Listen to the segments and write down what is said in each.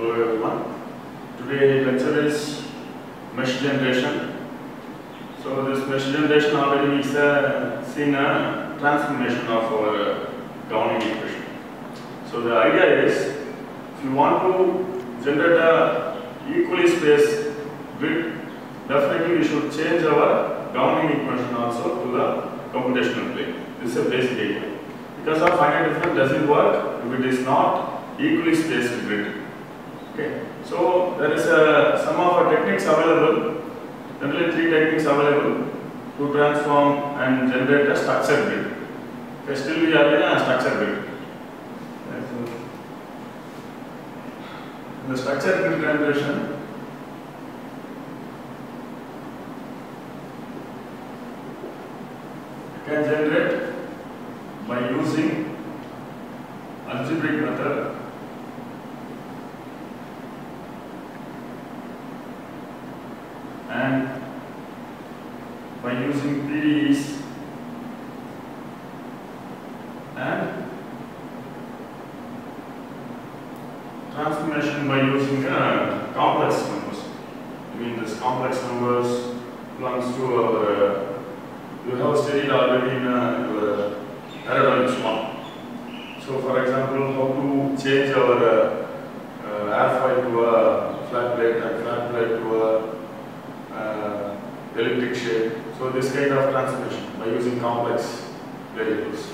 Hello everyone. Today lecture is mesh generation. So this mesh generation already is seen a transformation of our governing equation. So the idea is, if you want to generate a equally spaced grid, definitely we should change our governing equation also to the computational plane. This is a basic idea. Because of finite difference doesn't work if it is not equally spaced grid. Okay. So there is some of our techniques available. Generally 3 techniques available to transform and generate a structured grid. Okay. Still we are in a structured grid. Okay. So in the structured grid generation, you can generate by using algebraic method and by using PDEs and transformation by using complex numbers. I mean, this complex numbers belongs to our you have studied already in your aerodynamics 1. So, for example, how to change our airfoil to a flat plate and flat plate to a elliptic shape. So, this kind of transformation by using complex variables.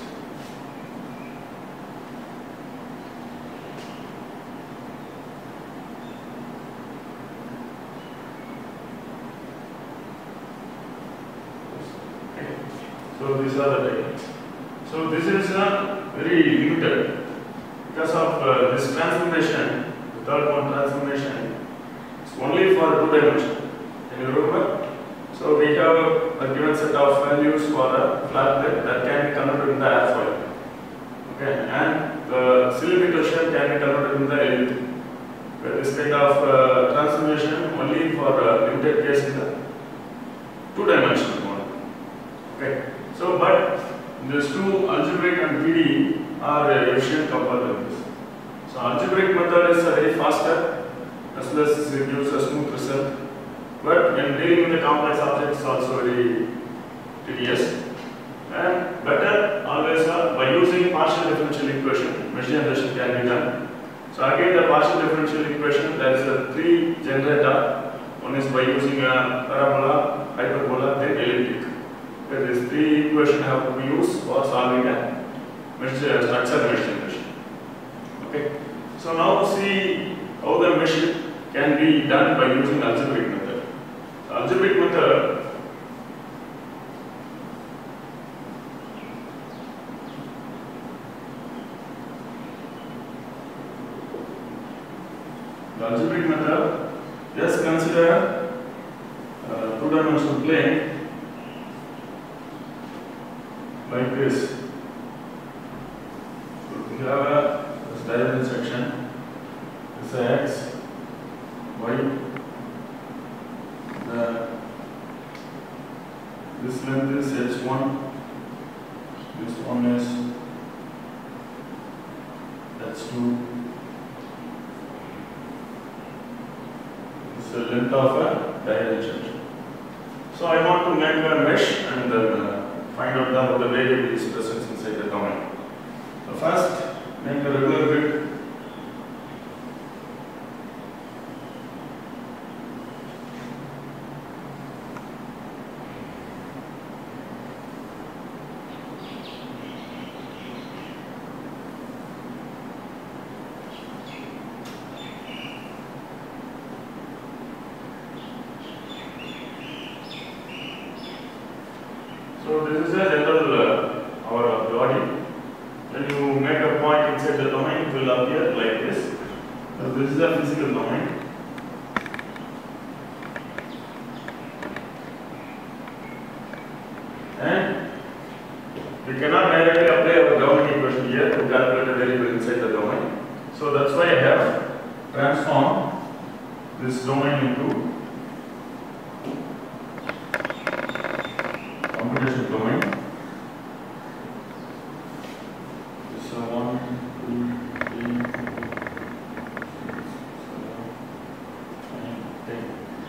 So these are the techniques. So this is very limited because of this transformation, the third one transformation, it's only for 2 dimensions. Can you remember? So we have a given set of values for a flat plate that can be converted in the airfoil. Okay, and the cylindrical shape can be converted in the elliptic. Okay, this kind of transformation only for limited case in the 2-dimensional model. Okay. So, but these 2 algebraic and PDE are efficient compared to this. So, algebraic method is very faster as well as it gives a smooth result. But when dealing with the complex objects, also very tedious. And better always by using partial differential equation, mesh generation can be done. So, again the partial differential equation, there is a 3 generator. One is by using a parabola, hyperbola, then elliptic. These 3 equations have to be used for solving a structured mesh generation. Okay. So now see how the mesh can be done by using algebraic method. The algebraic method just consider 2-dimensional plane like this. So we have a divergent section. This is x, y. This length is h1. This one is h2. This is the length of a divergent section. So I want to make a mesh and then find out the variable is present inside the domain. So first, make a regular grid. So this is a general our body. When you make a point inside the domain, it will appear like this. So this is a physical domain. And we cannot directly apply our governing equation here to calculate a variable inside the domain. So that's why I have transformed this domain into computational domain. So 1, 2, 3, 4, 5, 6, 7, Okay.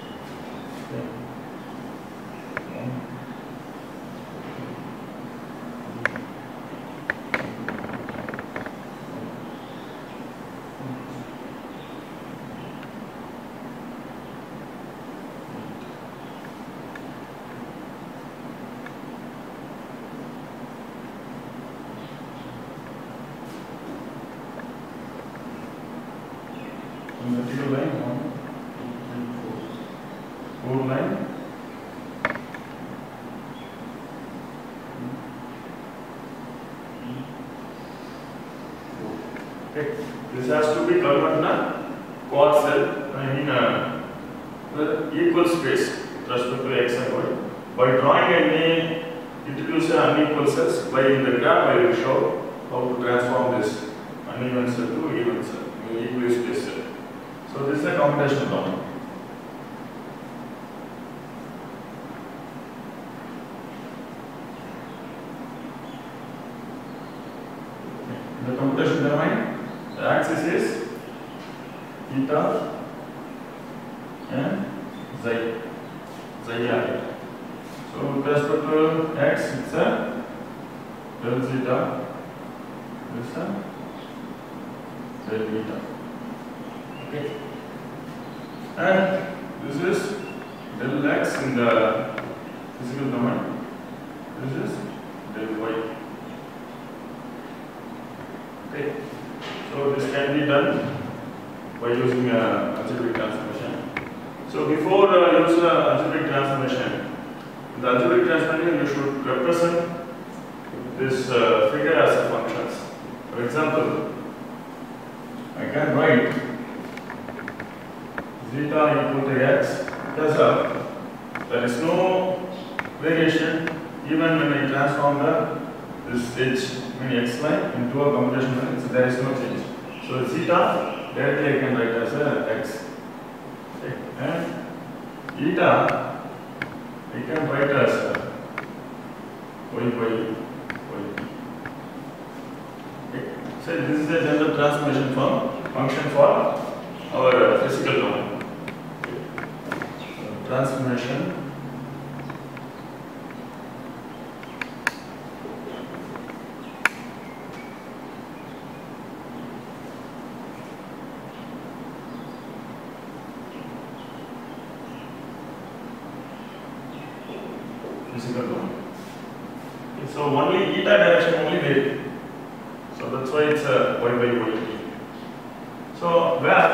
Vertical line 1, 2, 3, 4. 4 line. Okay. This has to be covered in a quad cell. I mean the equal space with respect to x and y. By drawing any introduce unequal cells, by in the graph I will show how to transform this uneven cell to even cell, equally spaced cell. So this is a computational domain. In the computational domain, the axis is theta and xi. So with respect to x, it's a del zeta, this is a del beta. Okay. And this is del x in the physical domain. This is del y. Okay. So this can be done by using algebraic transformation. So before use algebraic transformation, in the algebraic transformation you should represent this figure as a functions. For example, I can write zeta equal to x because there is no variation even when I transform this h, x line into a computation line, so there is no change. So zeta directly I can write as a x. Okay. And eta I can write as y by y. Okay. So this is a general transformation function for our physical domain. Transformation physical domain. Okay, so only eta direction only vary. So that's why it's a y by y. So where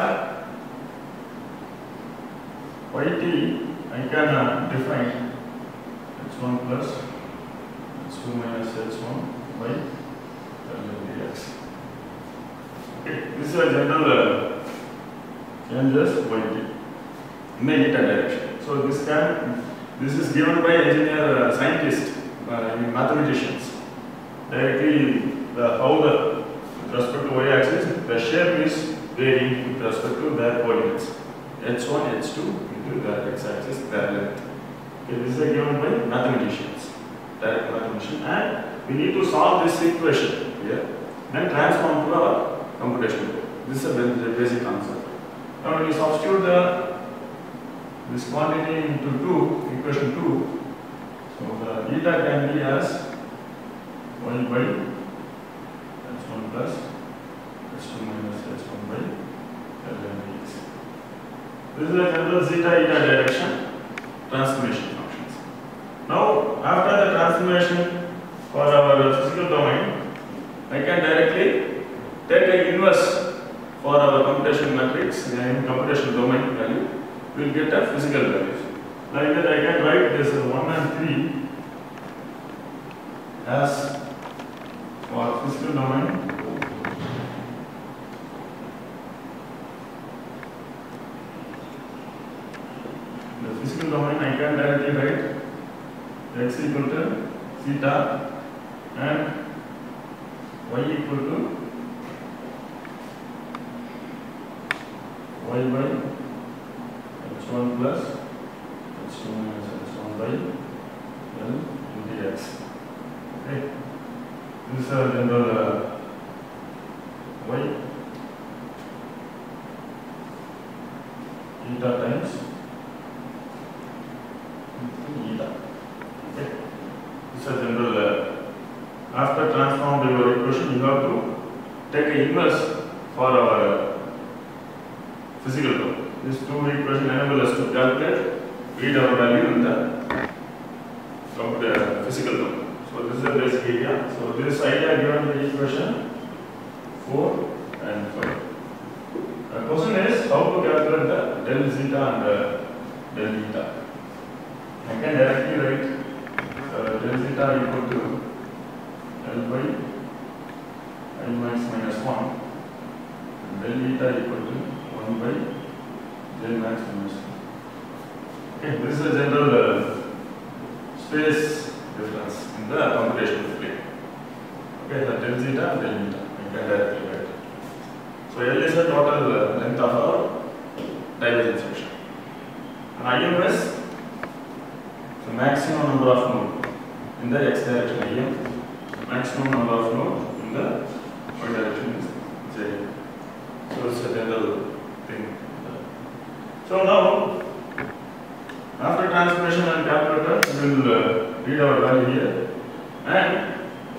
yt I can define h1 plus h2 minus h1 by dx. Okay, this is a general changes yt in the eta direction. So this is given by engineer scientists, mathematicians. Directly how with respect to y axis the shape is varying with respect to their coordinates. h1, h2 into the x-axis, their length. Okay, this is given by mathematicians, direct mathematician, and we need to solve this equation here, then transform to our computation. This is the basic concept. Now when you substitute this quantity into equation 2, so the eta can be as y by h1 plus h2 minus h1 by dx. This is a general zeta eta direction transformation functions. Now, after the transformation for our physical domain, I can directly take an inverse for our computation matrix in computation domain value. We will get a physical values. Like that, I can write this 1 and 3 as for physical domain. Physical domain, I can directly write x equal to theta and y equal to y by h1 plus h2 minus h1 by l dx. Okay, this is a general y eta times eta. Okay. This is a general. After transform your equation, you have to take an inverse for our physical term. These two equations enable us to calculate, read our value in the physical term. So this is the basic idea. So this idea given in the equation 4 and 5. The question is how to calculate the del zeta and del eta. I can directly write del zeta equal to L by I max minus 1 and del eta equal to 1 by J max minus 1. Okay, this is a general space difference in the computational plane. Okay, the del zeta and del eta. I can directly write. So L is the total length of our divergence function. And Im is the maximum number of nodes in the x direction. Im maximum number of nodes in the y direction is J. So it's a general thing. So now, after transformation and calculator, we will read our value here and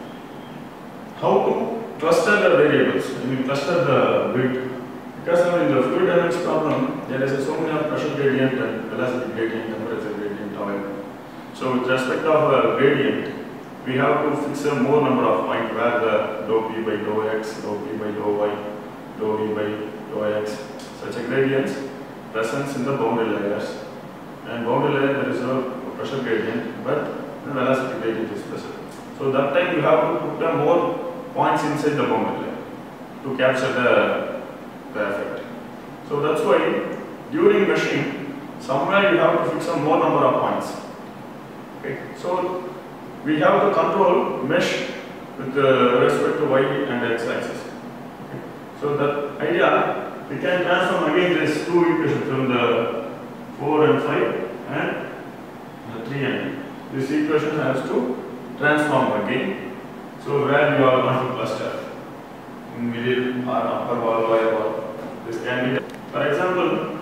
how to cluster the variables. We cluster the weight. Because in the fluid dynamics problem, there is so many pressure gradient and velocity gradient, temperature gradient, however. So with respect of gradient, we have to fix a more number of points where the dou p by dou x, dou p by dou y, dou v by dou x, such a gradients presence in the boundary layers. And boundary layer there is no pressure gradient, but the velocity gradient is present. So that time you have to put the more points inside the boundary layer to capture the effect. So that's why during meshing, somewhere you have to fix a more number of points. Okay. So we have to control mesh with respect to y and x axis. Okay. So that idea, we can transform again these two equations from the 4 and 5 and the 3 and 2. This equation has to transform again. So where you are going to cluster in middle or upper wall, lower wall, this can be. For example,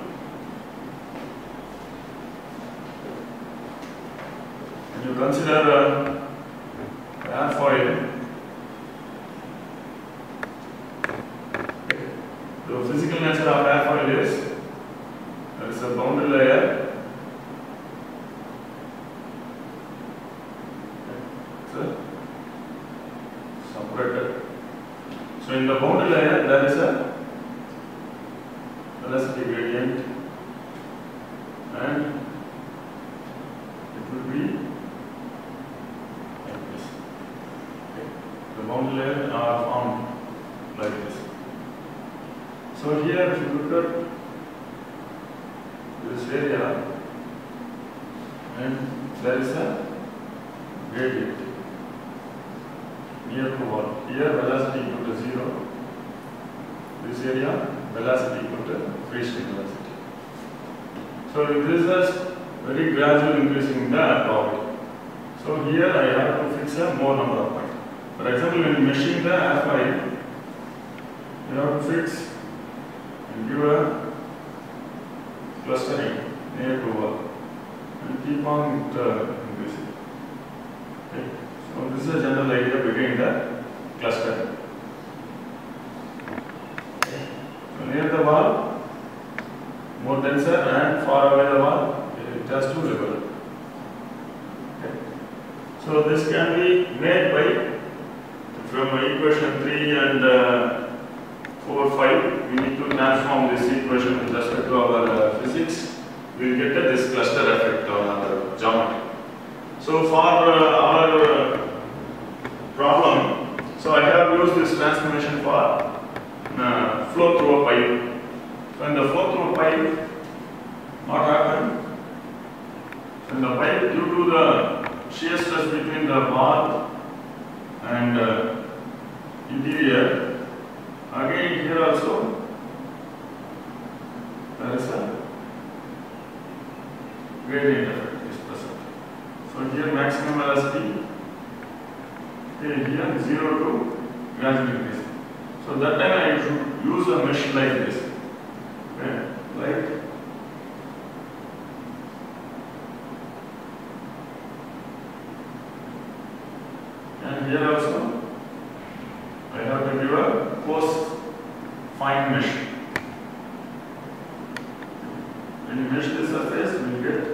when you consider airfoil, the physical nature of airfoil is there is a boundary layer. Separated. So in the boundary layer there is a velocity gradient and it will be like this. Okay. The boundary layers are formed like this. So here if you look at this area and there is a gradient near to wall. Here velocity equal to 0. This area velocity equal to free stream velocity. So this is very gradual increasing in the gravity. So here I have to fix a more number of points. For example, when meshing the airfoil, you have to fix and give a clustering near to wall and keep on increasing. Okay. So this is a general idea between the cluster. Okay. So near the wall, more denser, and far away the wall, it has to rebel. Okay. So this can be made by, from equation 3 and 4, 5, we need to transform this equation with respect to our physics. We will get this cluster effect on our geometry. So for our problem, so I have used this transformation for flow through a pipe. So in the flow through a pipe, what happened? In the pipe, due to the shear stress between the wall and interior, again here also there is a gradient effect is present. So here maximum velocity, okay, here 0 to gradually increase. So that time I should use a mesh like this, okay, like also I have to give a close fine mesh. When you mesh the surface, you get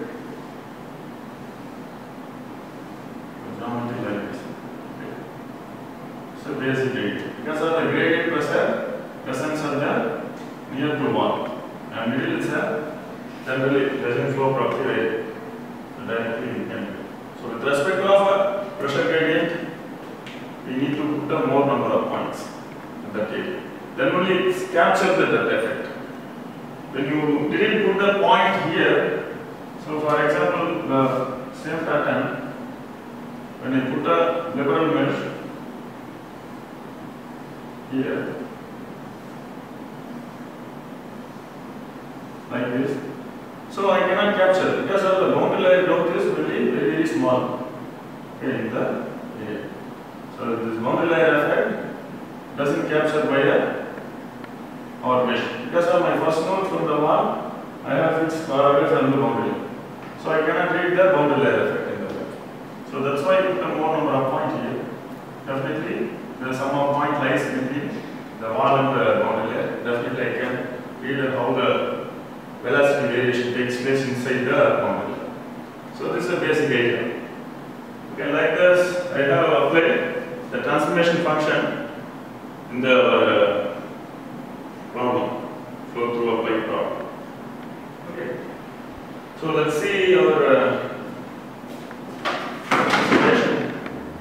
geometry like this. Okay. So basic gradient. Because of the gradient pressure, presence of the near to wall. And middle is generally doesn't flow properly directly you can do. So with respect to a pressure gradient, we need to put a more number of points in that area. Then only it captures that effect. When you didn't put the point here, so for example, the same pattern, when you put a liberal mesh here, like this, so I cannot capture because of the boundary layer growth is very, very small in the area. So this boundary layer effect doesn't capture by our mesh. Because of my first node from the wall, I have fixed far away from the boundary layer. So I cannot read the boundary layer effect in the web. So that's why I put a more number of points here. Definitely, the sum of point lies between the wall and the boundary layer. Definitely, I can read how the velocity variation takes place inside the boundary layer. So this is a basic idea. Okay, like this, I have applied the transformation function in the problem, flow through a pipe problem. Okay. So let's see our situation.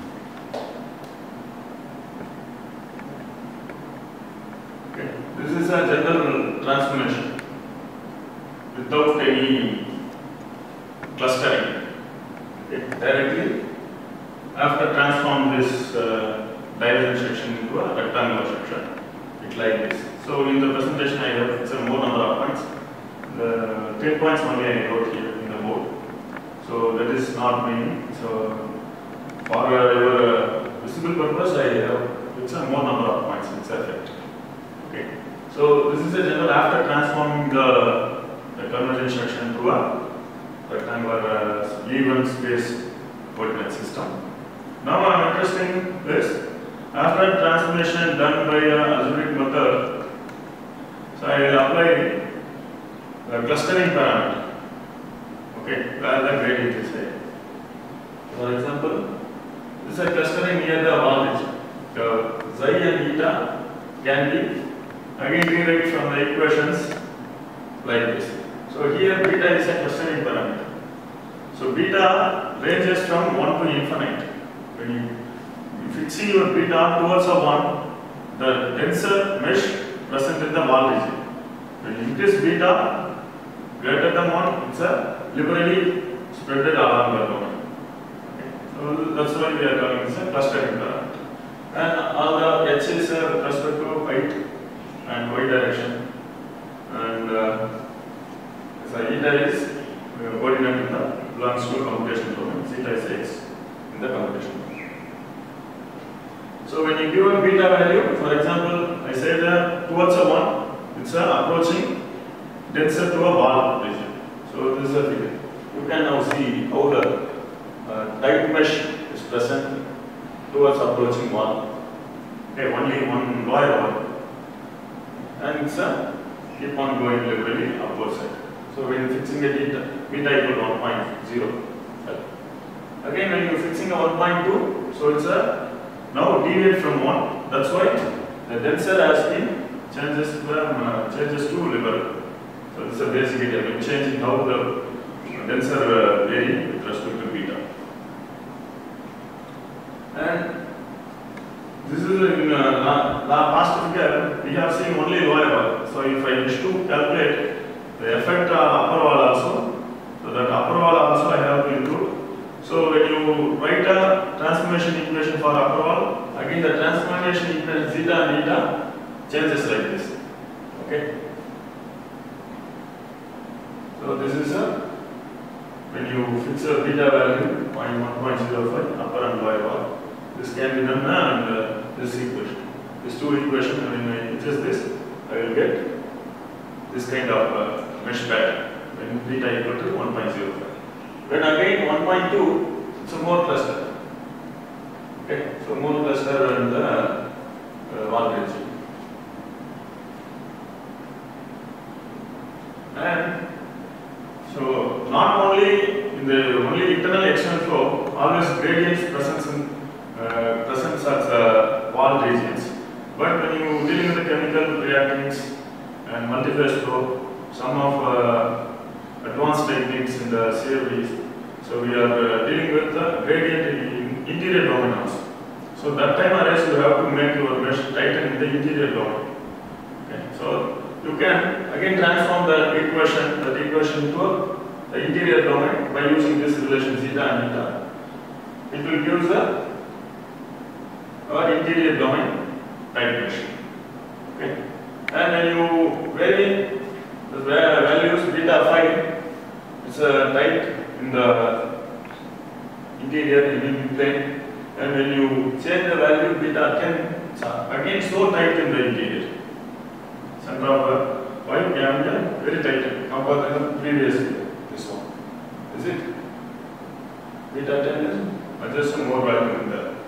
Okay. This is a general transformation without any clustering. Okay. Directly, after transform this divergent section into a rectangular section, it like this. So in the presentation I have some more number of points. The 10 points only I wrote here in the board. So that is not mean. So for your visible purpose I have it's a more number of points, it's effect. Okay. So this is a general after transforming the convergent section to a rectangular even space coordinate system. Now I am interested in this. After transformation done by a algebraic method, so I will apply the clustering parameter. Okay, rather than gradient is here. For example, this is a clustering near the wall edge. So xi and eta can be again rewrite from the equations like this. So here beta is a clustering parameter. So beta ranges from 1 to infinite. When you fixing your beta towards a 1, the denser mesh present in the wall region. When you increase beta greater than 1, it's a liberally spread along the domain. Okay. So that's why we are calling this a clustering parameter. And all the h is with respect to height and y direction. And so eta is coordinate in the belongs to computation domain. Zeta is x in the computation domain. So when you give a beta value, for example, I say that towards a 1, it's approaching denser to a wall region. So this is a figure. You can now see how the tight mesh is present towards approaching wall. Okay, only one wire wall. And it's keep on going liberally upward side. So when fixing a beta equal 1.0. Again when you are fixing a 1.2, so it's a now deviate from 1. That's why the denser has been changes to liberal. So this is a basic idea. We are changing how the denser vary with respect to beta. And this is in past figure we have seen only lower wall. So if I wish to calculate the effect upper wall also, so that upper wall also I have to include. So when you write a transformation equation for upper wall, again the transformation equation zeta and eta changes like this. Okay. So this is when you fix a beta value 1.05 upper and lower wall. This can be done and this equation. These two equations, when I adjust this, I will get this kind of mesh pattern when beta equal to 1.05. When again 1.2, it's a more cluster. Okay, so moon cluster and the wall region. And so not only in the only internal external flow, always gradients presence at wall regions. But when you dealing with the chemical reactants and multiphase flow, some of advanced techniques in the CFDs, so we are dealing with the gradient in interior domain also. So that time arise you have to make your mesh tighten in the interior domain. Okay, so you can again transform the equation to the interior domain by using this relation zeta and eta. It will give the interior domain tight mesh. Okay, and when you vary the values beta 5, it's tight in the interior in plane, and when you change the value beta 10, it's again so tight in the interior. Center of white diameter very tight compared to the previous this one. Is it? Beta 10 is just more value in there.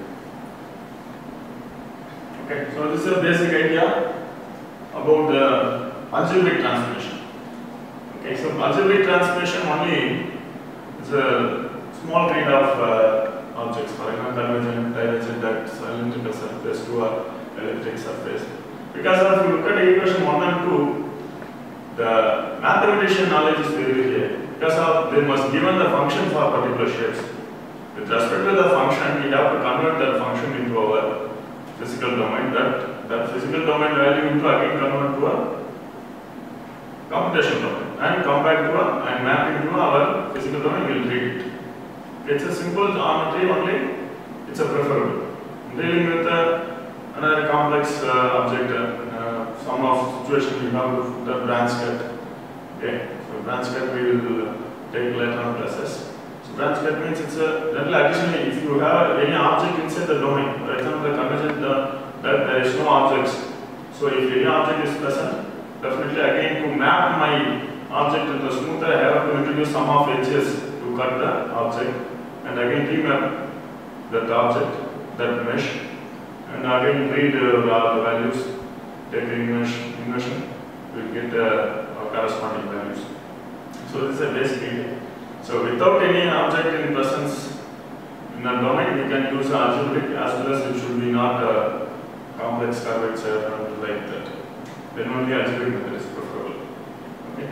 Okay, so this is a basic idea about the algebraic transformation. Okay, so algebraic transformation only is a small kind of objects, for example, convergent, divergent, that cylindrical surface to a elliptic surface. Because if you look at equation 1 and 2, the mathematician knowledge is very clear. Because of they must given the function for particular shapes. With respect to the function, we have to convert that function into our physical domain. That physical domain value into again convert to a computational domain and come back to and map into our physical domain. We will treat it. It's a simple geometry only. It's a preferable. Dealing with another complex object, some of situation we have the branch cut. Okay, so branch cut we will take later on classes. So branch cut means it's a additionally if you have any object inside the domain, for example, the convergent that there is no objects. So if any object is present, definitely again to map my object in the smoother, I have to introduce some of edges to cut the object and again remap that object, that mesh, and again read the values, take the inversion, we will get corresponding values. So this is a basic idea. So without any object in presence in a domain, we can use algebraic as well as it should be not a complex curvature and like that. Then only algebraic method is preferable. Okay.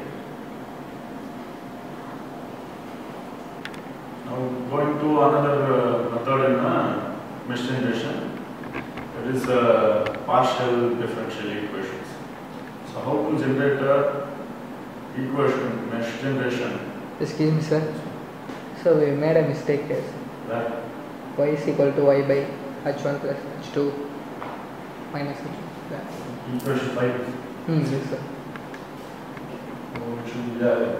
Now going to another method in mesh generation, that is partial differential equations. So how to generate a equation mesh generation? Excuse me, sir. So we made a mistake here. Right. Y is equal to y by h1 plus h2 minus h2. Yeah. Equation 5. Yes, sir. So it should be there.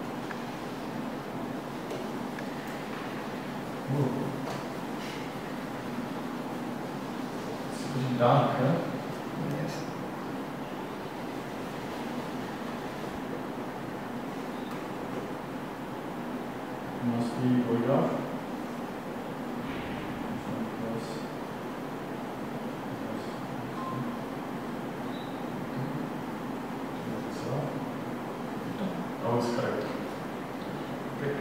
It's dark, huh? Yes. Must be going off. Now it's correct. Okay.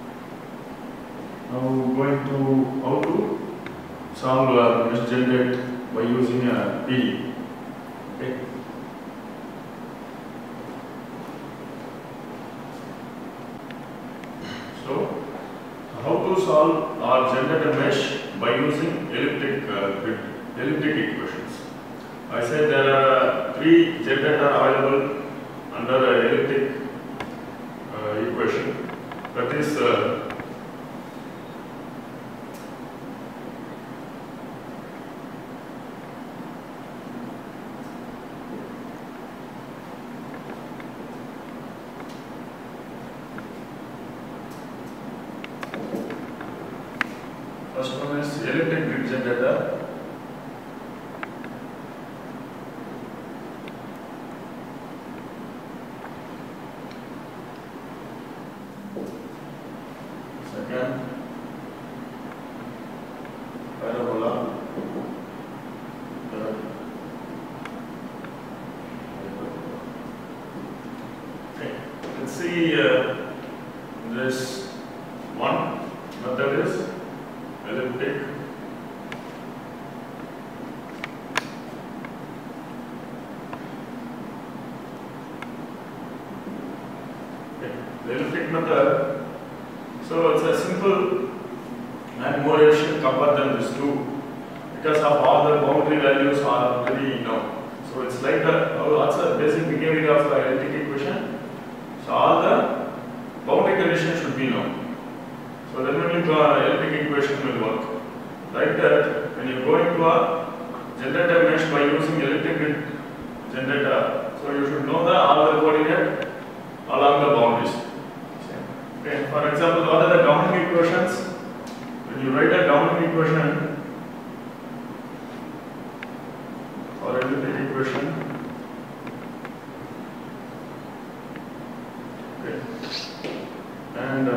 Now going to how to solve mesh generate by using a PD. Okay. So how to solve or generate a mesh by using elliptic equations. I said there are three generators available under elliptic equation. That is first one is elliptic grid generator. Second, this one method is elliptic the elliptic method. So it's a simple and more efficient compared than this two because of all the boundary values are already known. So it's like what's the basic behavior of the elliptic equation? So all the boundary conditions should be known. So then only the elliptic equation will work. Like that, when you go into a generator mesh by using elliptic generator, so you should know all the coordinate along the boundaries. Okay. For example, what are the governing equations? When you write a governing equation or elliptic equation, okay, and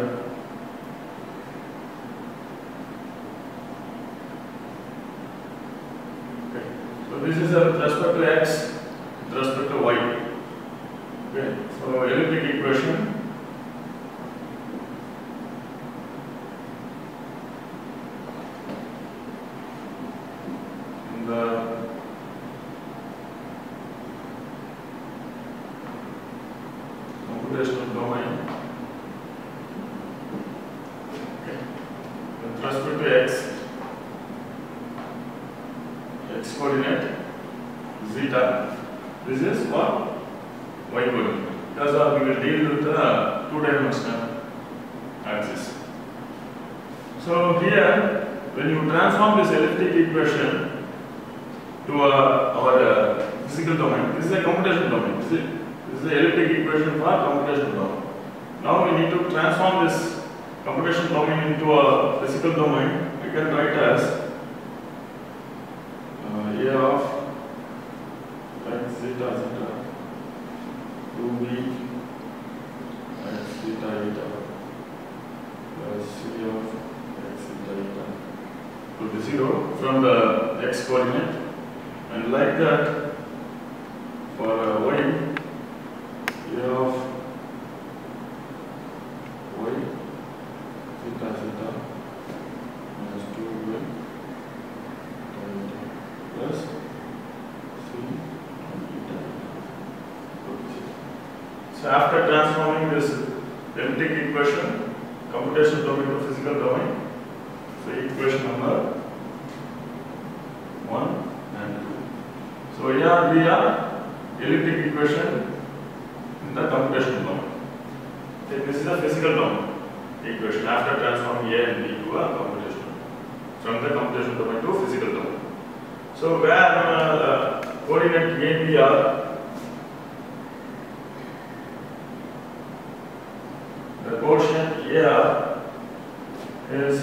okay, so this is with respect to x, with respect to y. Okay, so elliptic equation. In the computational domain, okay, with respect to x coordinate zeta, this is what y coordinate, because we will deal with the two-dimensional axis. So here, when you transform this elliptic equation to our physical domain, this is a computational domain. This is the elliptic equation for computational domain. Now we need to transform this computational domain into a physical domain. We can write as A of x zeta zeta 2b x zeta eta plus c of x zeta eta to the 0 from the x coordinate, and like that for y, A of y zeta zeta minus 2y plus c eta. So after transforming this elliptic equation, computational domain to physical domain, so equation number 1 and 2. So here we are elliptic equation in the computational domain. Okay, this is the physical domain equation after transforming A and B to a computational, from the computational domain to physical domain. So where the coordinate A, B are, the quotient A is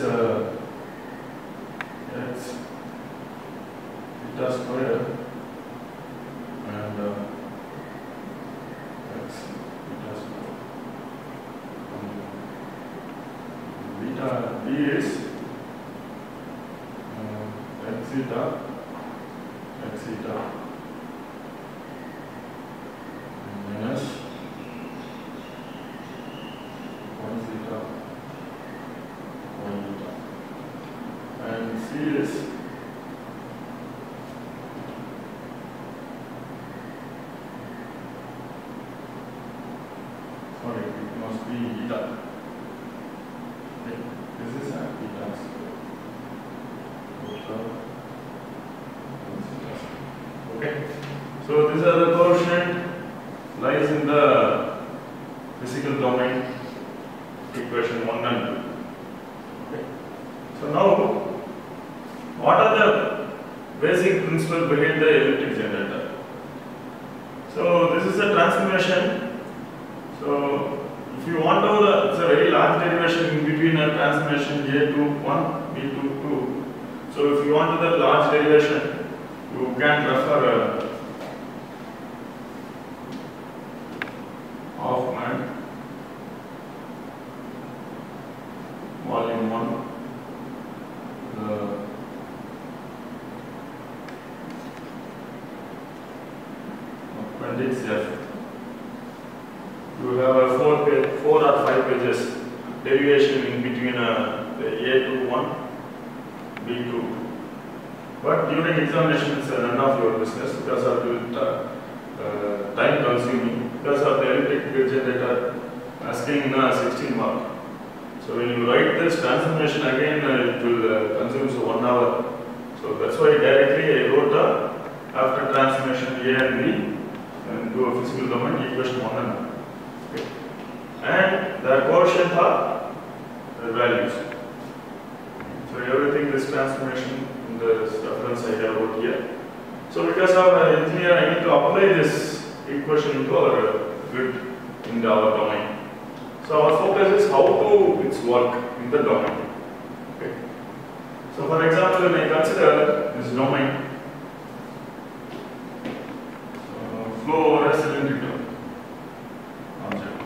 x eta square and x eta square. Beta B is x eta minus 1 zeta y eta, and C is sorry, it must be eta. Okay. This is an eta square. Okay. So these are the coefficient lies in the physical domain equation 1 and 2. Okay. So now, what are the basic principles behind the elliptic generator? So this is a transformation. So if you want to, it's a very large derivation in between a transformation A to 1, B to 2. So if you want to the large derivation, you can refer Hoffman volume 1, the appendix F. You have a 4 4 or 5 pages derivation in between A21, B2. But during examination, it's none of your business because of the time consuming, because of the elliptic generator asking 16 mark. So when you write this transformation again, it will consume 1 hour. So that's why directly I wrote after transformation A and B and do a physical domain equation 1 and 2. Okay. And the quotient are the values. So everything is transformation in the reference I have wrote here. So because of engineer, I need to apply this equation into our grid in our domain. So our focus is how to its work in the domain. Okay. So for example, when I consider this domain, flow over a cylindrical object.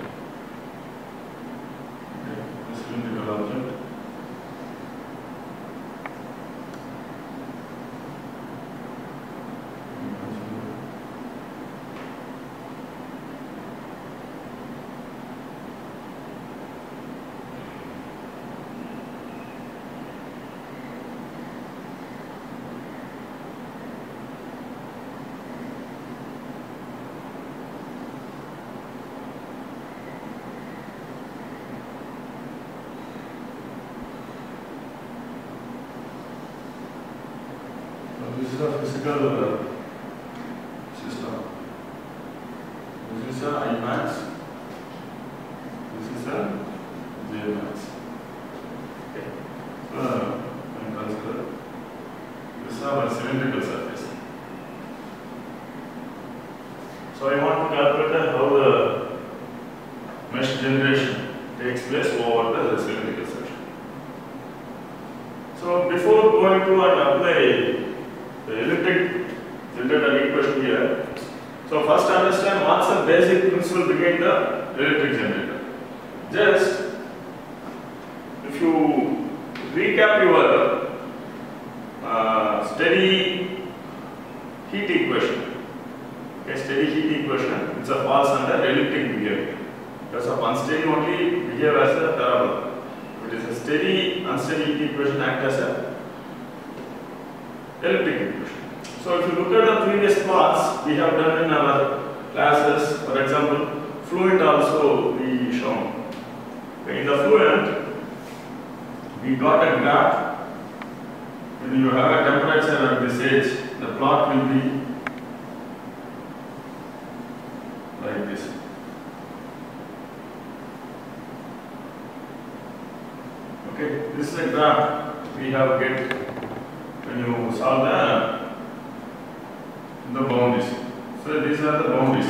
Okay. A cylindrical object. This is a physical system. This is a Imax. This is a Jmax. Okay. So, consider this is our cylindrical surface. So I want to calculate how the mesh generation takes place over the cylindrical section. So before going to and apply the elliptic generator equation here, so first understand what's the basic principle behind the electric generator. Just if you recap your steady heat equation, okay, steady heat equation, it's a falls under elliptic behavior. Because of unsteady only behave as a parabola. It is a steady, unsteady heat equation act as a elliptic equation. So if you look at the previous parts we have done in our classes, for example, fluent also we shown. Okay, in the fluent, we got a graph. When you have a temperature at this age, the plot will be like this. Okay, this is a graph we have get when you solve the boundaries. So these are the boundaries.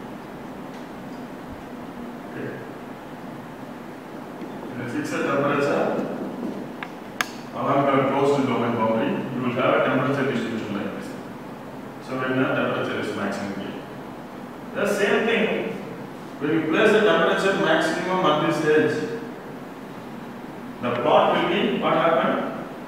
Okay. In a fixed temperature along the closed domain boundary, you will have a temperature distribution like this. So when the temperature is maximum here. The same thing, when you place the temperature maximum at this edge, the plot will be what happened?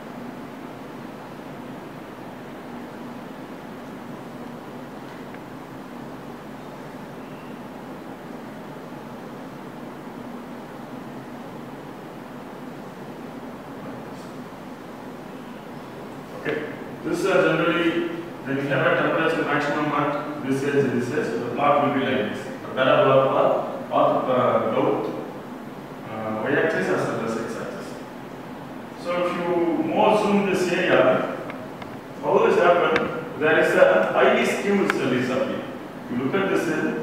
Okay, this is generally when you have a temperature maximum at this edge, the plot will be like this. The parabola plot growth y-axis as well as x-axis. So if you more zoom this area, how this happen? There is a highly skewed cell is up here. You look at this cell.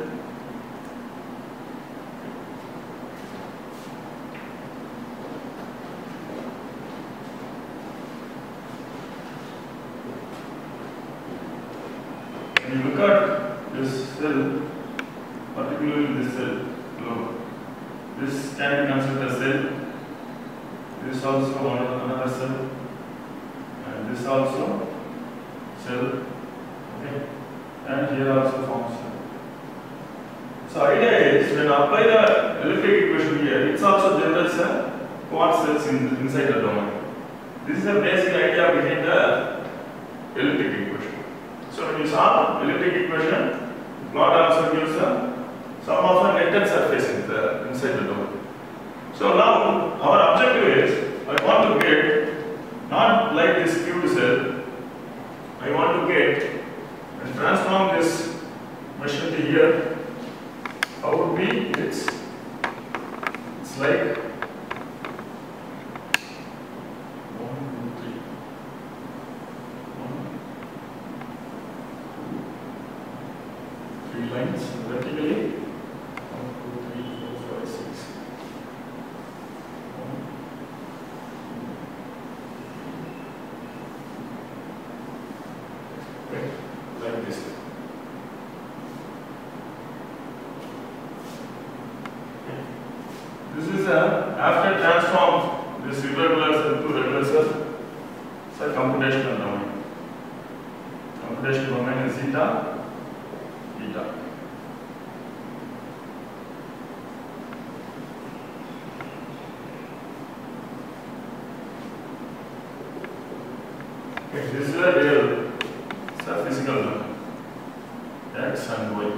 When you look at this cell, particularly this cell, this can be considered a cell. This is also another cell, and this also cell. Okay, and here also forms cell. So idea is when I apply the elliptic equation here, it also generates a quartz cells inside the domain. This is the basic idea behind the elliptic equation. So when you solve elliptic equation, plot also gives a sum of a netted surface inside the domain. So now our objective is, I want to get not like this cubed cell, I want to get and transform this machine to here. How would be it's like 1, 2, 3. 1, 2, 3 lines vertically. 1, 2, 3, 4, 5, 6. Like this. This is after transform this irregular cell to regular cell. It's a computational domain. Computational domain is zeta, eta. Okay, this is a real, it's a physical domain. X and Y.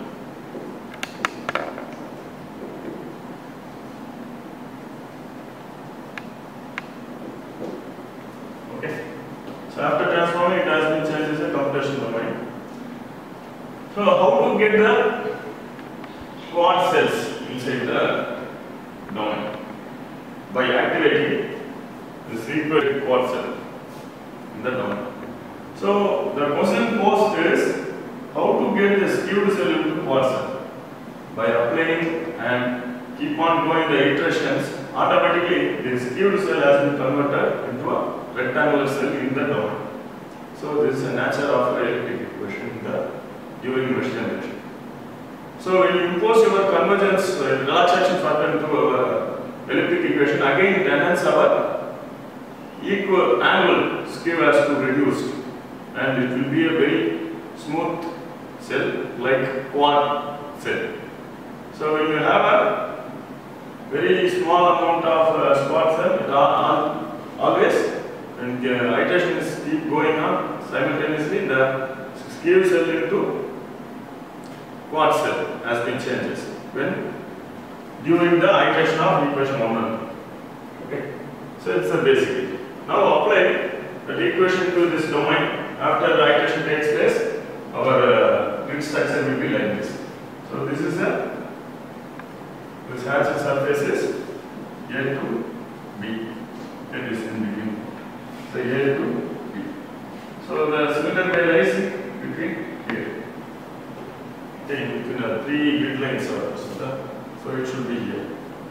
So after transforming, it has been changed as a computational domain. So how to get the quad cells inside the domain? By activating this frequent quad cell in the domain. So the question posed is how to get this cubed cell into quad cell? By applying and keep on going the iterations, automatically this cubed cell has been converted into a rectangular cell in the domain. So this is a nature of the elliptic equation in the during mesh generation. So when you impose your convergence relaxation factor into our elliptic equation, again it enhances our equal angle skew has to reduced, and it will be a very smooth cell like quad cell. So when you have a very small amount of quad cell, it always when the iterations keep going on simultaneously, the skew cell into quad cell has been changes when during the iteration of equation 1 and 2. Okay, so it's a basic. Now apply that equation to this domain. After the iteration takes place, our grid structure will be like this. So this is this hatchet surface is A to B. It is in between. So A to B. So the cylinder may lies between here. Okay, between the 3 grid lines so it should be here.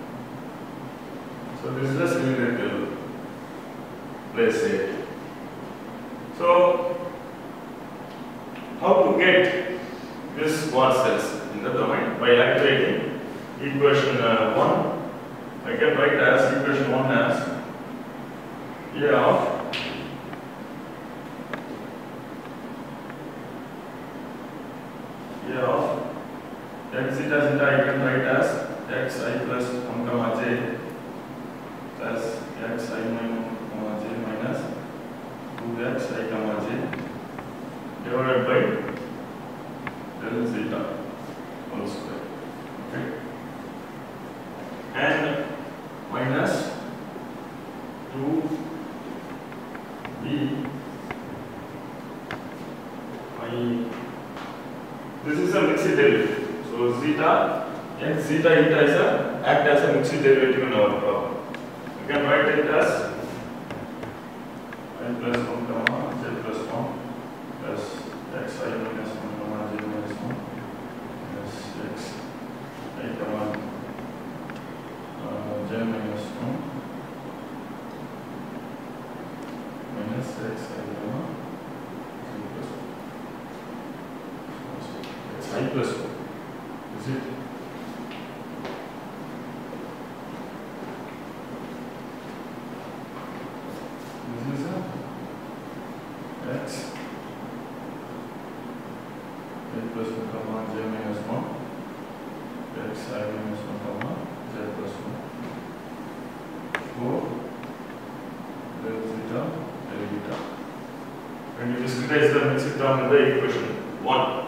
So this is the cylindrical place A. So how to get this quad cells in the domain? By activating equation 1. I can write as equation 1 as A of x zeta zeta I can write as xi plus 1 comma j plus xi minus 1 comma j minus 2xi comma j divided by del zeta whole square. Okay, and minus 2b this is a mixed derivative. So zeta x zeta eta is act as a mixed derivative in our problem. You can write it as I plus 1 comma j plus 1 plus xi minus 1 comma j minus 1 plus xi comma j minus 1 minus xi comma j plus 1. It's I plus 1. Is it? This is a x plus 1 comma j minus 1 xi minus 1 comma j plus 1 4 del zeta del beta. When you discretize the mixed term in the equation 1,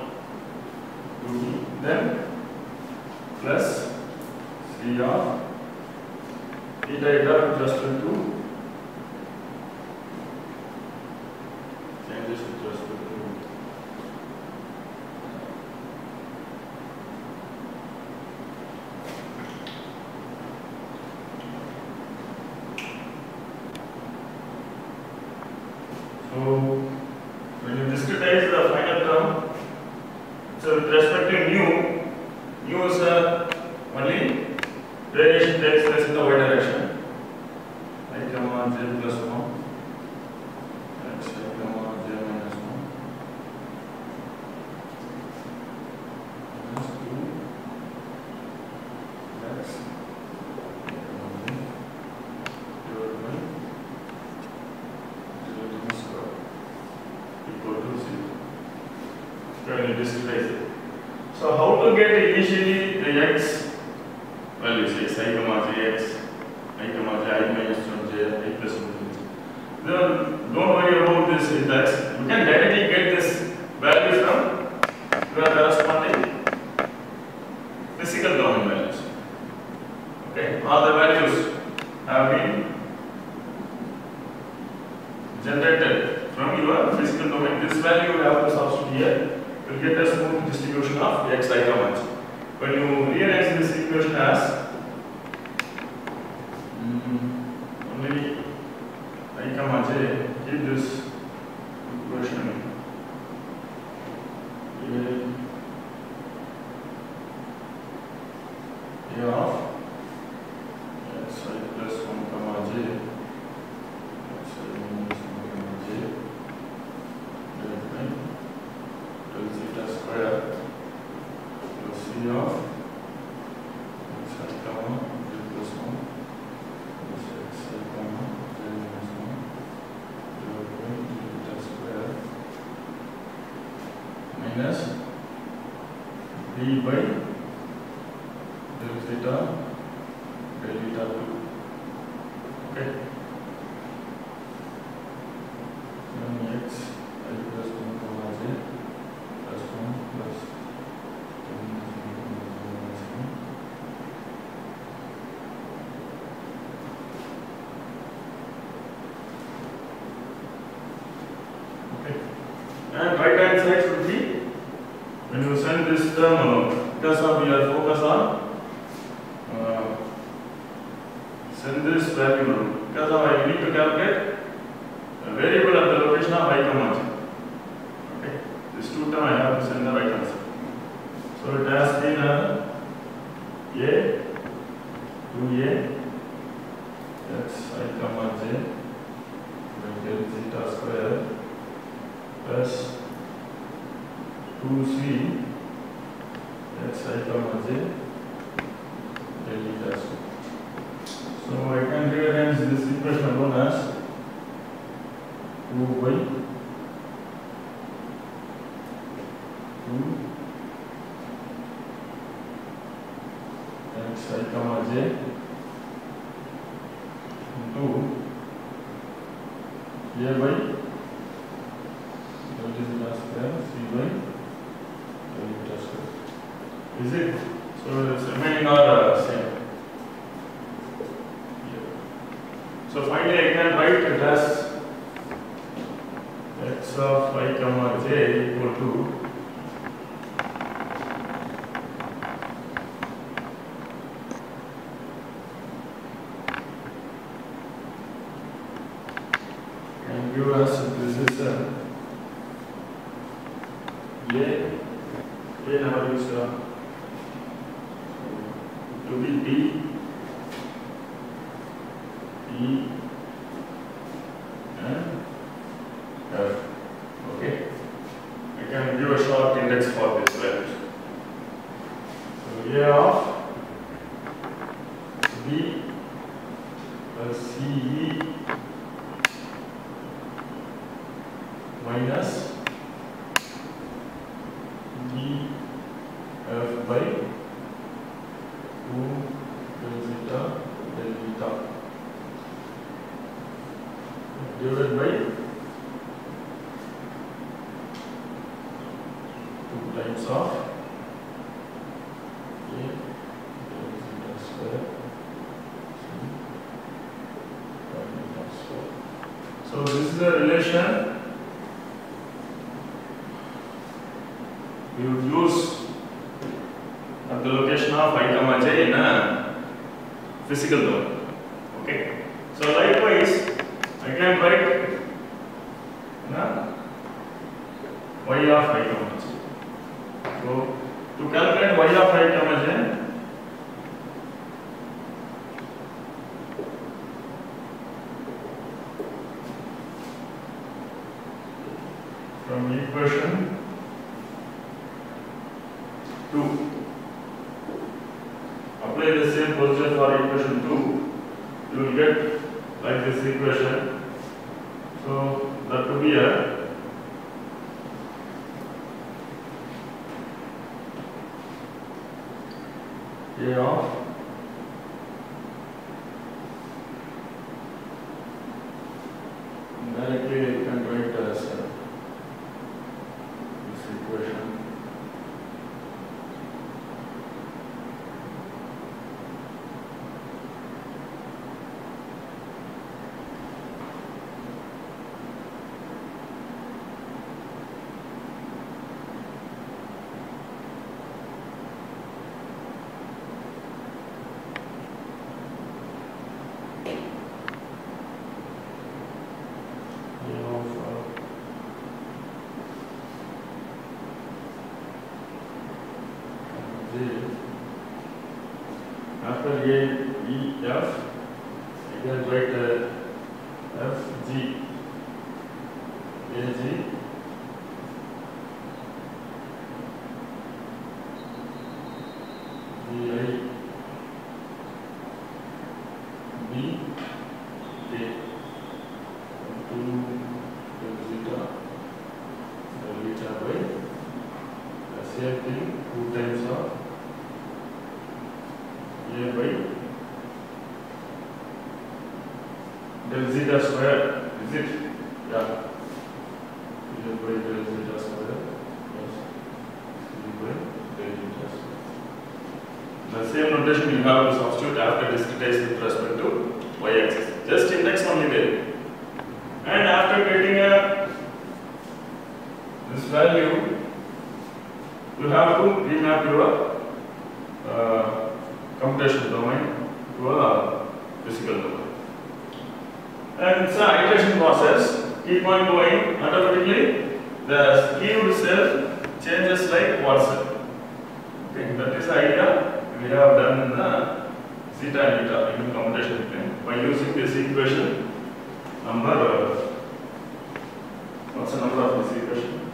then plus C of eta eta with respect to changes with respect to so when you discretize the final term, so with respect to nu is only variation takes place in the y direction. I comma j plus 1 x I comma j minus 1 minus 2 x divided by 0 square equal to 0. When you discretize it. So how to get initially the x values x I comma j x I comma j I minus 1 j I plus 1 j. Then don't worry about this index. You can directly get this value from your corresponding physical domain values. Okay, all the values have been generated from your physical domain. This value you have to substitute here. You will get a smooth distribution of x I comma j. When you rearrange this equation as only I comma j, keep this equation a of x I plus 1 comma j x I minus 1 comma j divided by del zeta square plus c of x I comma j plus 1 plus x I comma j minus 1 divided by zeta square minus d by del zeta 2. Okay. Then x I plus 1 comma j plus 1 plus okay. And right hand side should be when you send this term along, because of your focus on send this value along, because of I need to calculate a variable at the location of I comma j. Okay, this two term I have to send the right answer. So it has been a 2a x I comma j by del zeta square plus 2c x I comma j del zeta square. So I can rearrange this equation known as 2 by 2 x I comma j into a by del zeta square c by del zeta square. Is it? So it's remaining are same. So finally I can write it as x of I comma j equal to and give us this is a now is to be d E and F. Okay, I can give a short index for this value. So A of B plus CE minus DF by 2 del zeta divided by 2 times of A del zeta square So this is a relation we would use at the location of I comma j in a physical domain. Okay. So likewise, I can write y of I comma j. So to calculate y of I comma j, from equation 2, apply the same procedure for equation 2, you will get like this equation. So that will be a of directly you can write as this equation. After A, E, F, I can write F, G, A, G, G, I, B, K, 2, zeta, delta by the same thing, 2 times of A by del zeta square, is it? Yeah. A by del zeta square plus C by del zeta square. The same notation you have to substitute after discretize with respect to y-axis. Just index only there. And after getting this value, you have to remap your computational domain to a physical domain. And it's an iteration process. Keep on going. Automatically, the skewed cell changes like quad cell. Okay, that is the idea we have done in the zeta and eta in computation plane by using this equation number. What's the number of this equation?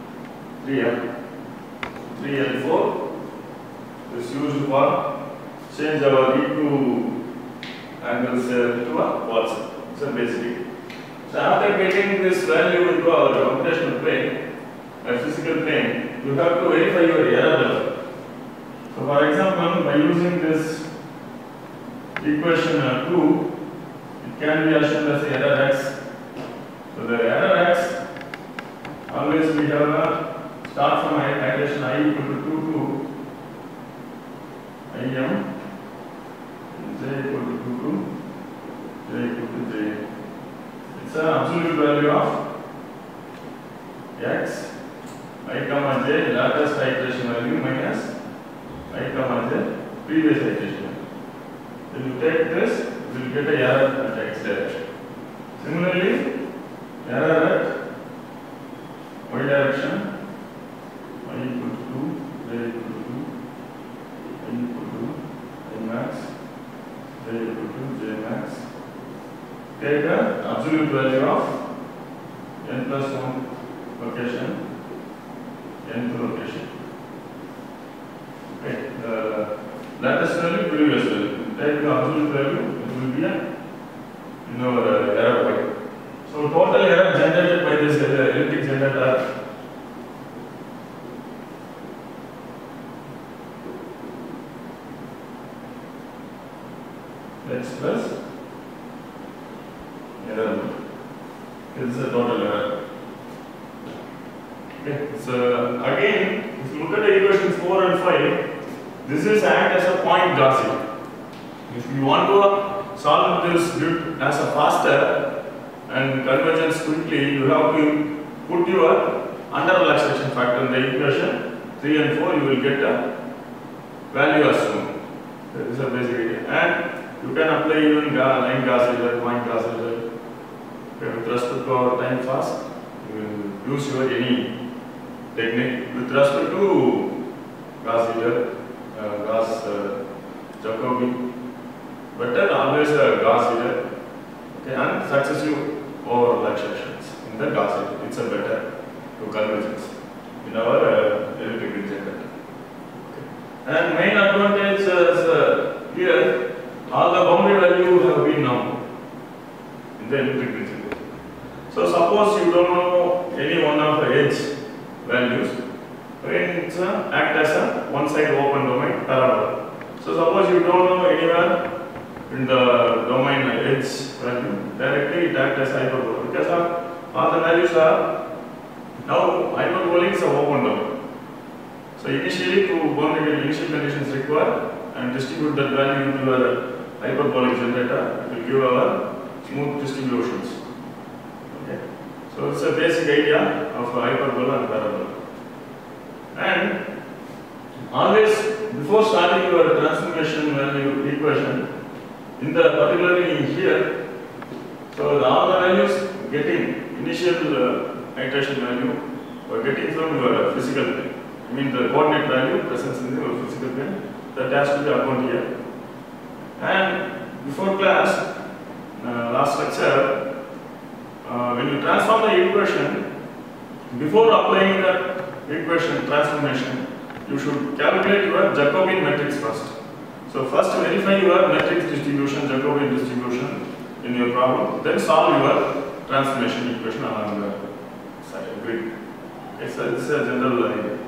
3L4 is used for change our E2 angles to a quad cell. So basically, so after getting this value into our computational plane, a physical plane, you have to verify your error level. So for example, by using this equation 2, it can be assumed as error x. So the error x, always we have a start from iteration I equal to 2 to Im, j equal to 2 to j equal to j. It's an absolute value of x, I comma j, latest iteration value minus I comma j, previous iteration value. When you take this, you will get a error at x direction. Similarly, error at y direction, y equal to 2, j equal to 2, I equal to I max, j equal to j max. Take the absolute value of n plus 1 location, nth location. Okay, the latest value, previous value. Take the absolute value, it will be error y. So total error generated by this elliptic generator x plus error. This is a total error. Okay, so again, if you look at the equations 4 and 5, this is act as a point Gaussian. If you want to solve this as a faster, and convergence quickly, you have to put your under relaxation factor in the equation 3 and 4, you will get a value as soon. That is a basic idea. And you can apply even line Gauss ledger, point Gauss ledger. With respect to our time fast, you will use your any technique. With respect to Gauss ledger, Gauss Jacobi, better always a Gauss ledger. Okay, and successive over relaxations in the Gauss ledger. It's a better to convergence in our electric bridge generator. Okay. And main advantage is here all the boundary value have been known in the electric bridge generator. So suppose you don't know any one of the edge values, when it's act as a one side open domain parabola. So suppose you don't know anywhere in the domain edge value, directly it acts as hyperbola because all the values are now hyperbolic is a open domain. So initially to boundary initial conditions required and distribute that value into your hyperbolic generator, it will give our smooth distributions. Okay. So it's a basic idea of hyperbola and parabola. And always before starting your transformation value equation, in the particularly here, so all the values getting initial iteration value or getting from your physical plane. I mean the coordinate value presents in your physical plane, that has to be accounted here. And before class, last lecture, when you transform the equation, before applying the equation transformation, you should calculate your Jacobian matrix first. So first verify your matrix distribution, Jacobian distribution in your problem, then solve your transformation equation along the side grid. Okay, so this is a general idea.